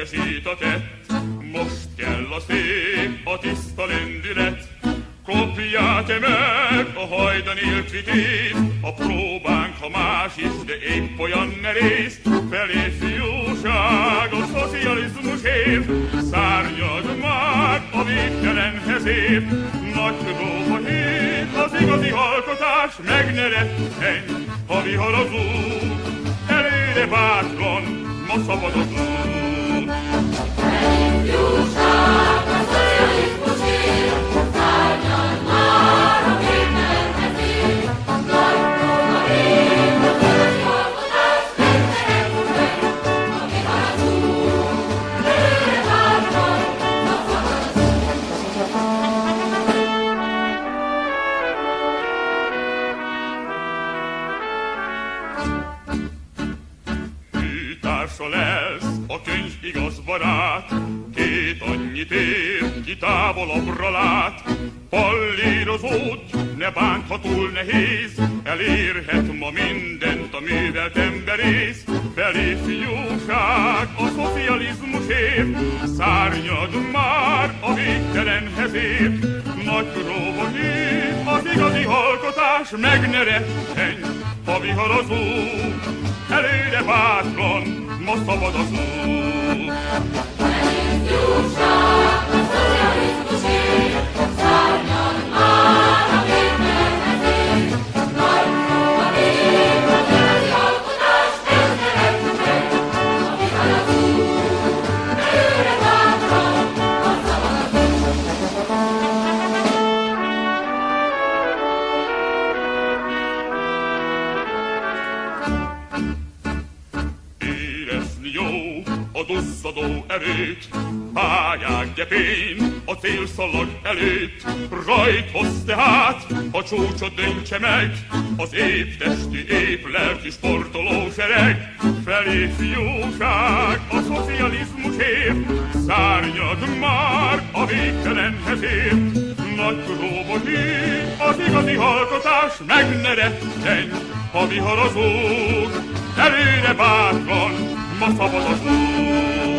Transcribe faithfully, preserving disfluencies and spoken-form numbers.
lelkesít a tett, most kell a szép, a tiszta lendület. Kopját meg a hajdan élt vitét, a próbánk, ha más is, de épp olyan merész. Felé fiúság a szocializmusért, szárnyad már a végtelenhez ért. Nagy próba hét, az igazi alkotás, meg ne rettenj, ha vihar az út. Előre bátran, ma szabad az út. Felé fiúság a szocializmusért, szárnyad már a végtelenhez ért. Nagy próba hét, az igazi alkotás, meg ne rettenj, ha vihar az út. Előre bátran, ma szabad az út. Társa lesz a könyv igaz barát, két annyit ér, ki távolabbra lát. Pallírozódj, ne bánt, ha túl nehéz, elérhet ma mindent a művelt emberész. Felé fiúság a szocializmusért, szárnyad már a végtelenhez ért. Nagy próba hét, az igazi alkotás, meg ne rettenj, ha vihar az út. Előre bátran, ma szabad az út. Felé fiúság a szocializmusért, szárnyad már a végtelenhez ért. Nagy próba hét, az igazi alkotás, meg ne rettenj, ha vihar az út. Előre bátran, ma szabad az út. A duzzadó erőt, pályák gyepén, a célszalag előtt. Rajthoz tehát, a csúcsot döntse meg, az épp testi, épp lelki sportoló sereg. Felé fiúság a szocializmusért, szárnyad már a végtelenhez ért. Nagy próba hét, az igazi alkotás, meg ne rettenj, ha vihar az út. Előre bátran, ma szabad az út.